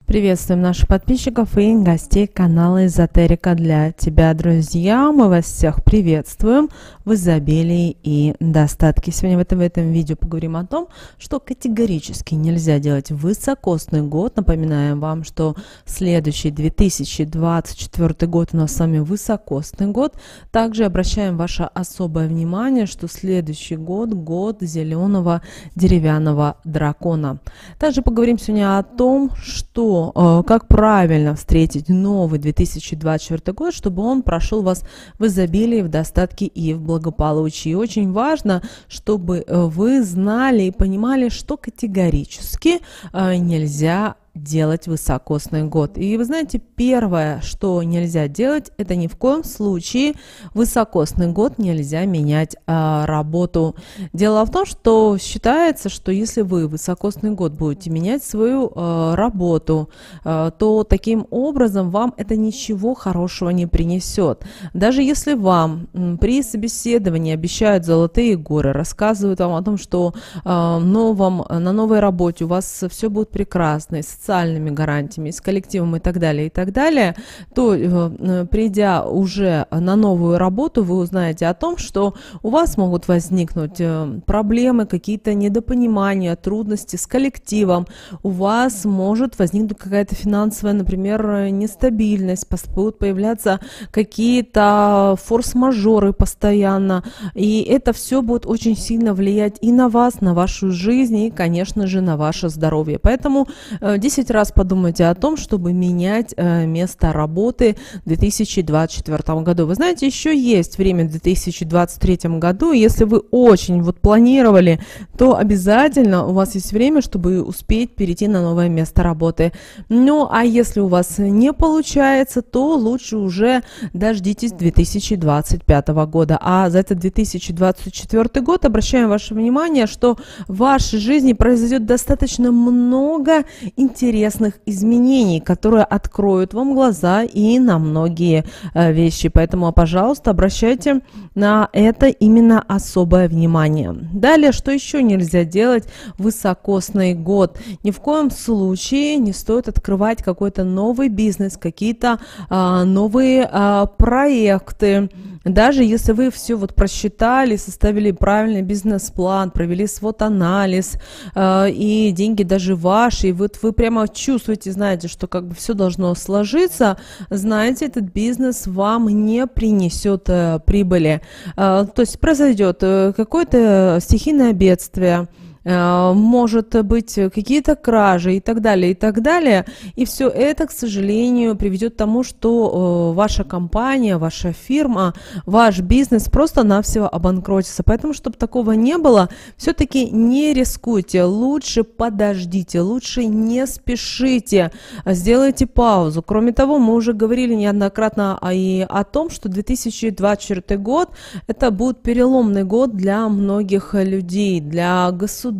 Приветствуем наших подписчиков и гостей канала Эзотерика для тебя, друзья. Мы вас всех приветствуем в изобилии и достатке. Сегодня в этом видео поговорим о том, что категорически нельзя делать в высокосный год. Напоминаем вам, что следующий 2024 год у нас с вами высокосный год. Также обращаем ваше особое внимание, что следующий год – год зеленого деревянного дракона. Также поговорим сегодня о том, что как правильно встретить новый 2024 год, чтобы он прошел вас в изобилии, в достатке и в благополучии. И очень важно, чтобы вы знали и понимали, что категорически нельзя делать высокосный год. И вы знаете, первое, что нельзя делать, это ни в коем случае высокосный год нельзя менять работу. Дело в том, что считается, что если вы высокосный год будете менять свою работу, то таким образом вам это ничего хорошего не принесет. Даже если вам при собеседовании обещают золотые горы, рассказывают вам о том, что на новой работе у вас все будет прекрасно, социальными гарантиями, с коллективом и так далее, то, придя уже на новую работу, вы узнаете о том, что у вас могут возникнуть проблемы, какие-то недопонимания, трудности с коллективом, у вас может возникнуть какая-то финансовая, например, нестабильность, будут появляться какие-то форс-мажоры постоянно, и это все будет очень сильно влиять и на вас, на вашу жизнь, и, конечно же, на ваше здоровье. Поэтому 10 раз подумайте о том, чтобы менять место работы в 2024 году. Вы знаете, еще есть время в 2023 году. Если вы очень планировали, то обязательно у вас есть время, чтобы успеть перейти на новое место работы. Ну, а если у вас не получается, то лучше уже дождитесь 2025 года. А за этот 2024 год обращаем ваше внимание, что в вашей жизни произойдет достаточно много интересных изменений, которые откроют вам глаза и на многие вещи. Поэтому, пожалуйста, обращайте на это именно особое внимание. Далее, что еще нельзя делать в высокосный год? Ни в коем случае не стоит открывать какой-то новый бизнес, какие-то новые проекты. Даже если вы все просчитали, составили правильный бизнес-план, провели свод-анализ, и деньги даже ваши, и вы прямо чувствуете, знаете, что все должно сложиться, знаете, этот бизнес вам не принесет прибыли. То есть произойдет какое-то стихийное бедствие, может быть какие-то кражи и так далее, и все это, к сожалению, приведет к тому, что ваша компания, ваша фирма, ваш бизнес просто-навсего обанкротится. Поэтому, чтобы такого не было, все-таки не рискуйте, лучше подождите, лучше не спешите, сделайте паузу. Кроме того, мы уже говорили неоднократно и о том, что 2024 год это будет переломный год для многих людей, для государств,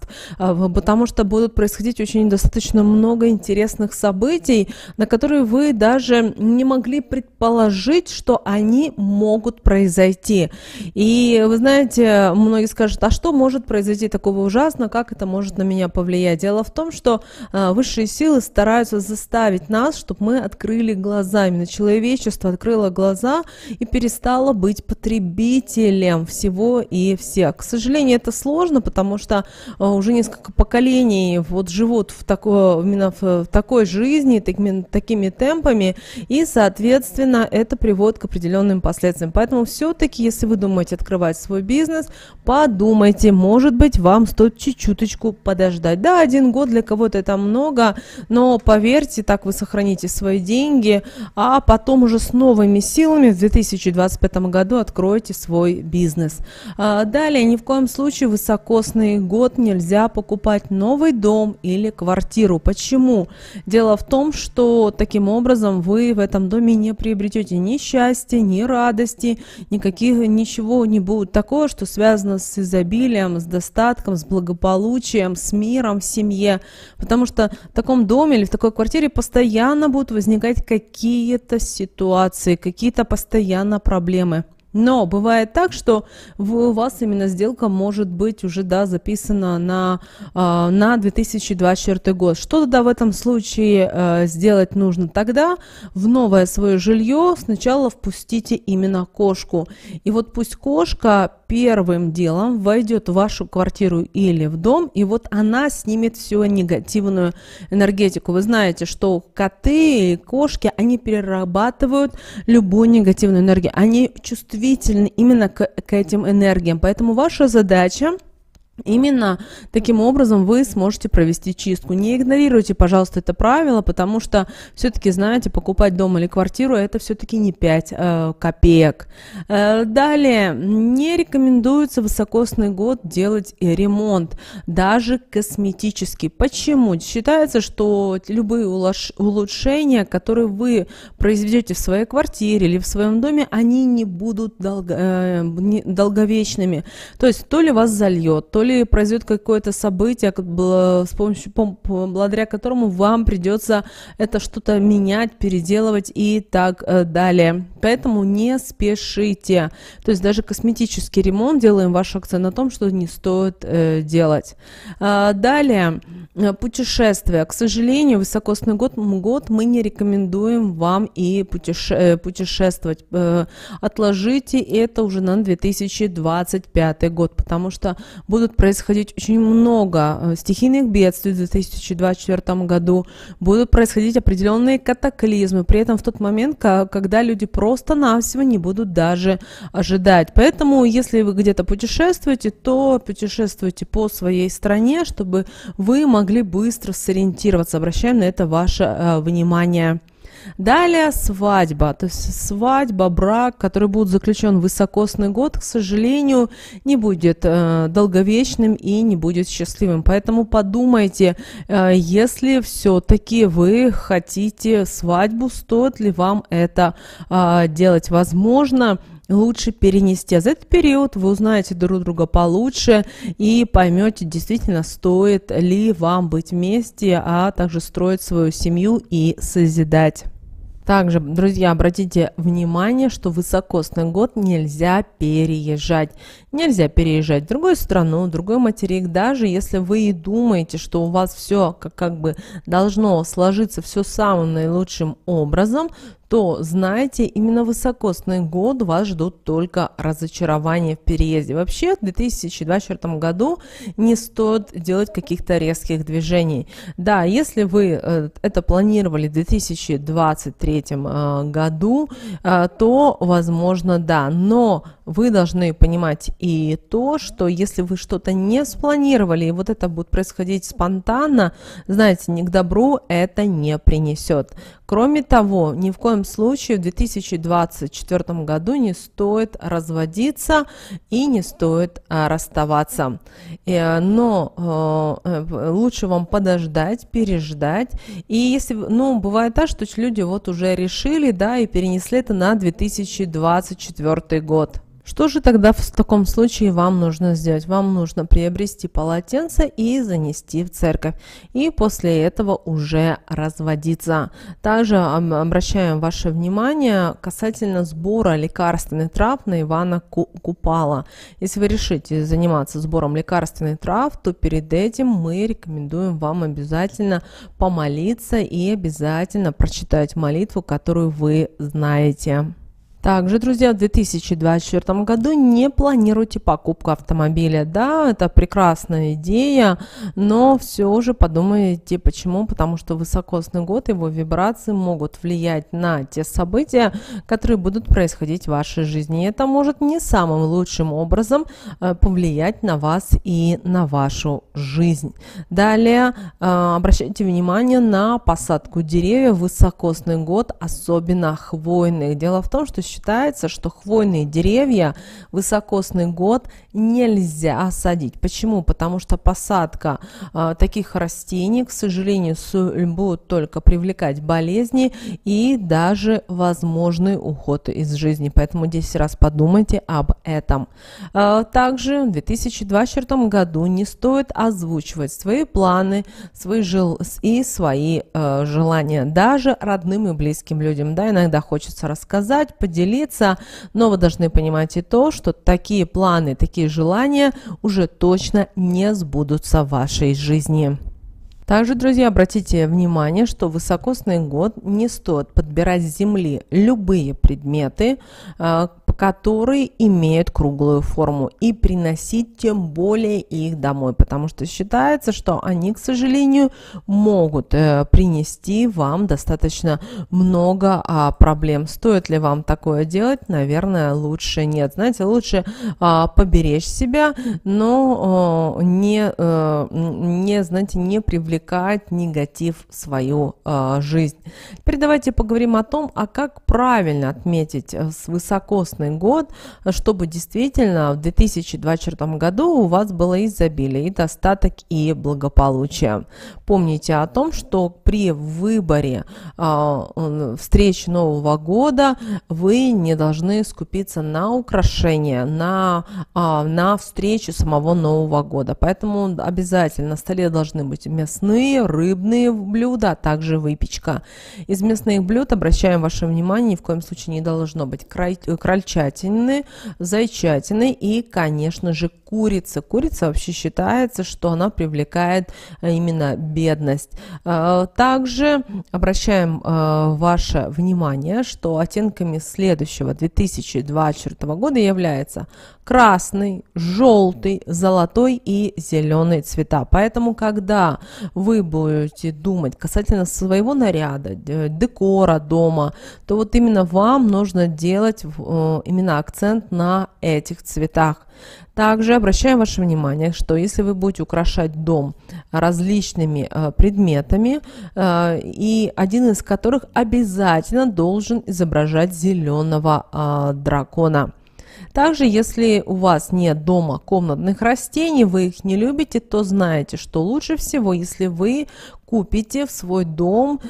потому что будут происходить очень достаточно много интересных событий, на которые вы даже не могли предположить, что они могут произойти. И вы знаете, многие скажут, а что может произойти такого ужасного, как это может на меня повлиять? Дело в том, что высшие силы стараются заставить нас, чтобы мы открыли глаза, именно человечество открыло глаза и перестало быть потребителем всего и всех. К сожалению, это сложно, потому что уже несколько поколений живут именно в такой жизни, такими темпами, и, соответственно, это приводит к определенным последствиям. Поэтому все-таки, если вы думаете открывать свой бизнес, подумайте, может быть, вам стоит чуть-чуточку подождать. Да, 1 год для кого-то это много, но поверьте, так вы сохраните свои деньги, а потом уже с новыми силами в 2025 году откроете свой бизнес. Далее, ни в коем случае высокосный год нельзя покупать новый дом или квартиру. Почему? Дело в том, что таким образом вы в этом доме не приобретете ни счастья, ни радости, ничего не будет такого, что связано с изобилием, с достатком, с благополучием, с миром в семье. Потому что в таком доме или в такой квартире постоянно будут возникать какие-то ситуации, какие-то постоянно проблемы. Но бывает так, что у вас именно сделка может быть уже, да, записана на 2024 год. Что тогда в этом случае сделать нужно? Тогда в новое свое жилье сначала впустите именно кошку. И вот пусть кошка первым делом войдет в вашу квартиру или в дом, и вот она снимет всю негативную энергетику. Вы знаете, что коты и кошки, они перерабатывают любую негативную энергию. Они чувствительны именно к этим энергиям. Поэтому ваша задача именно таким образом вы сможете провести чистку. Не игнорируйте, пожалуйста, это правило, потому что все-таки, знаете, покупать дом или квартиру это все-таки не 5 копеек. Далее, не рекомендуется в высокосный год делать ремонт, даже косметический. Почему? Считается, что любые улучшения, которые вы произведете в своей квартире или в своем доме, они не будут долговечными. То есть то ли вас зальет, то ли произойдет какое-то событие, благодаря которому вам придется это что-то менять, переделывать и так далее. Поэтому не спешите. То есть даже косметический ремонт, делаем ваш акцент на том, что не стоит делать. Далее, путешествия. К сожалению, высокосный год мы не рекомендуем вам и путешествовать. Отложите это уже на 2025 год, потому что будут происходить очень много стихийных бедствий в 2024 году, будут происходить определенные катаклизмы, при этом в тот момент, когда люди просто-навсего не будут даже ожидать. Поэтому, если вы где-то путешествуете, то путешествуйте по своей стране, чтобы вы могли быстро сориентироваться. Обращаем на это ваше внимание. Далее свадьба, то есть свадьба, брак, который будет заключен в высокосный год, к сожалению, не будет долговечным и не будет счастливым. Поэтому подумайте, если все-таки вы хотите свадьбу, стоит ли вам это делать. Возможно, лучше перенести. А за этот период вы узнаете друг друга получше и поймете, действительно, стоит ли вам быть вместе, а также строить свою семью и созидать. Также, друзья, обратите внимание, что в высокосный год нельзя переезжать. Нельзя переезжать в другую страну, в другой материк, даже если вы и думаете, что у вас все как бы должно сложиться все самым наилучшим образом, то знайте, именно высокосный год вас ждут только разочарования в переезде. Вообще в 2024 году не стоит делать каких-то резких движений. Да, если вы это планировали в 2023 году, то возможно да, но вы должны понимать и то, что если вы что-то не спланировали, и вот это будет происходить спонтанно, знаете, ни к добру это не принесет. Кроме того, ни в коем случае в 2024 году не стоит разводиться и не стоит расставаться. Но лучше вам подождать, переждать. И если, бывает так, что люди вот уже решили, да, и перенесли это на 2024 год. Что же тогда в таком случае вам нужно сделать? Вам нужно приобрести полотенце и занести в церковь. И после этого уже разводиться. Также обращаем ваше внимание касательно сбора лекарственных трав на Ивана Купала. Если вы решите заниматься сбором лекарственных трав, то перед этим мы рекомендуем вам обязательно помолиться и обязательно прочитать молитву, которую вы знаете. Также, друзья, в 2024 году не планируйте покупку автомобиля. Да, это прекрасная идея, но все же подумайте, почему. Потому что высокосный год, его вибрации могут влиять на те события, которые будут происходить в вашей жизни. И это может не самым лучшим образом повлиять на вас и на вашу жизнь. Далее, обращайте внимание на посадку деревьев в высокосный год, особенно хвойных. Дело в том, что считается, что хвойные деревья в высокосный год нельзя садить. Почему? Потому что посадка таких растений, к сожалению, будет только привлекать болезни и даже возможный уход из жизни. Поэтому 10 раз подумайте об этом. Также в 2024 году не стоит озвучивать свои планы, свои желания даже родным и близким людям. Да, иногда хочется рассказать, поделиться поделиться, но вы должны понимать и то, что такие планы, такие желания уже точно не сбудутся в вашей жизни. Также, друзья, обратите внимание, что в високосный год не стоит подбирать с земли любые предметы, которые имеют круглую форму, и приносить тем более их домой, потому что считается, что они, к сожалению, могут принести вам достаточно много проблем. Стоит ли вам такое делать? Наверное, лучше нет. Знаете, лучше поберечь себя, но знаете, не привлекать негатив в свою жизнь. Теперь давайте поговорим о том, как правильно отметить високосный год, чтобы действительно в 2024 году у вас было изобилие, и достаток, и благополучие. Помните о том, что при выборе встреч Нового года вы не должны скупиться на украшения, на встречу самого Нового года. Поэтому обязательно на столе должны быть мясные, рыбные блюда, а также выпечка. Из мясных блюд, обращаем ваше внимание, ни в коем случае не должно быть крольчатины, зайчатины и, конечно же, курица. Курица вообще считается, что она привлекает именно бедность. Также обращаем ваше внимание, что оттенками следующего 2024 года являются красный, желтый, золотой и зеленый цвета. Поэтому, когда вы будете думать касательно своего наряда, декора дома, то вот именно вам нужно делать именно акцент на этих цветах. Также обращаем ваше внимание, что если вы будете украшать дом различными предметами, и один из которых обязательно должен изображать зеленого дракона. Также, если у вас нет дома комнатных растений, вы их не любите, то знаете, что лучше всего, если вы купите в свой дом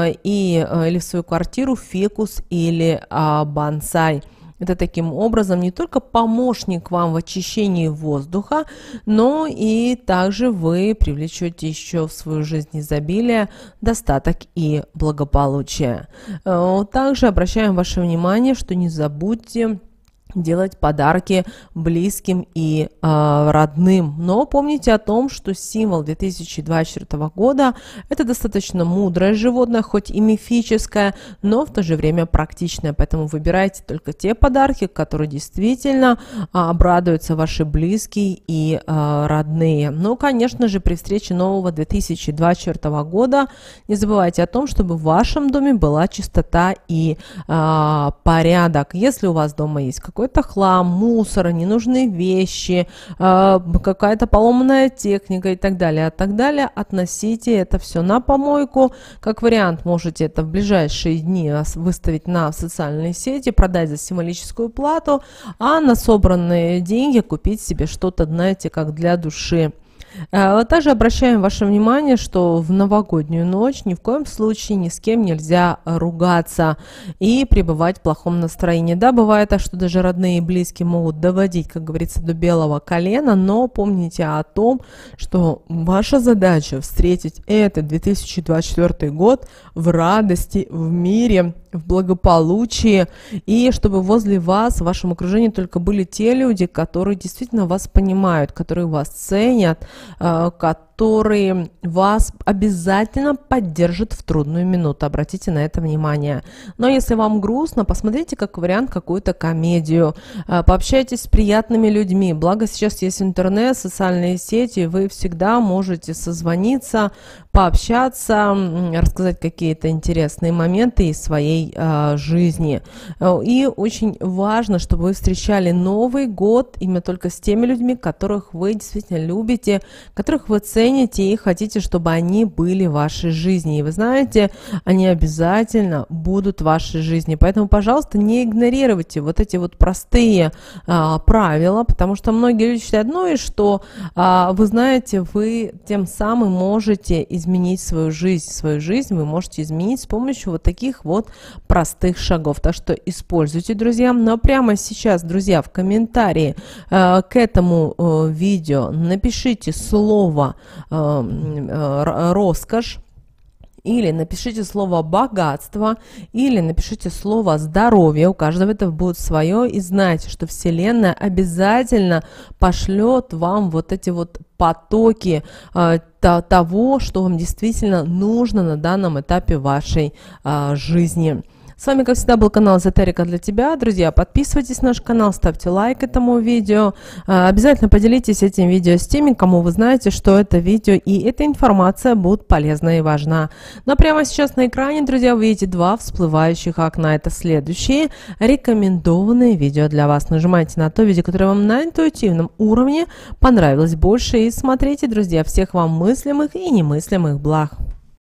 или в свою квартиру фикус или бонсай. Это таким образом не только помощник вам в очищении воздуха, но и также вы привлечете еще в свою жизнь изобилие, достаток и благополучие. Также обращаем ваше внимание, что не забудьте делать подарки близким и родным. Но помните о том, что символ 2024 года – это достаточно мудрое животное, хоть и мифическое, но в то же время практичное. Поэтому выбирайте только те подарки, которые действительно обрадуются ваши близкие и родные. Ну, конечно же, при встрече нового 2024 года не забывайте о том, чтобы в вашем доме была чистота и порядок. Если у вас дома есть какой-то хлам, мусор, ненужные вещи, какая-то поломанная техника и так далее, относите это все на помойку. Как вариант, можете это в ближайшие дни выставить на социальные сети, продать за символическую плату, а на собранные деньги купить себе что-то, знаете, как для души. Также обращаем ваше внимание, что в новогоднюю ночь ни в коем случае ни с кем нельзя ругаться и пребывать в плохом настроении. Да, бывает так, что даже родные и близкие могут доводить, как говорится, до белого колена, но помните о том, что ваша задача встретить этот 2024 год в радости, в мире, в благополучии, и чтобы возле вас, в вашем окружении только были те люди, которые действительно вас понимают, которые вас ценят, которые вас обязательно поддержат в трудную минуту. Обратите на это внимание. Но если вам грустно, посмотрите как вариант какую-то комедию, пообщайтесь с приятными людьми. Благо сейчас есть интернет, социальные сети, вы всегда можете созвониться, пообщаться, рассказать какие-то интересные моменты из своей жизни. И очень важно, чтобы вы встречали Новый год именно только с теми людьми, которых вы действительно любите, которых вы цените и хотите, чтобы они были в вашей жизни. И вы знаете, они обязательно будут в вашей жизни. Поэтому, пожалуйста, не игнорируйте вот эти вот простые правила, потому что многие люди считают, ну и что, вы знаете, вы тем самым можете изменить свою жизнь. Свою жизнь вы можете изменить с помощью вот таких вот простых шагов. Так что используйте, друзья. Но прямо сейчас, друзья, в комментарии к этому видео напишите слово роскошь, или напишите слово «богатство», или напишите слово «здоровье». У каждого это будет свое. И знайте, что Вселенная обязательно пошлет вам вот эти вот потоки того, что вам действительно нужно на данном этапе вашей жизни. С вами, как всегда, был канал Эзотерика для тебя. Друзья, подписывайтесь на наш канал, ставьте лайк этому видео. Обязательно поделитесь этим видео с теми, кому вы знаете, что это видео и эта информация будет полезна и важна. Но прямо сейчас на экране, друзья, вы видите два всплывающих окна. Это следующие рекомендованные видео для вас. Нажимайте на то видео, которое вам на интуитивном уровне понравилось больше. И смотрите, друзья, всех вам мыслимых и немыслимых благ.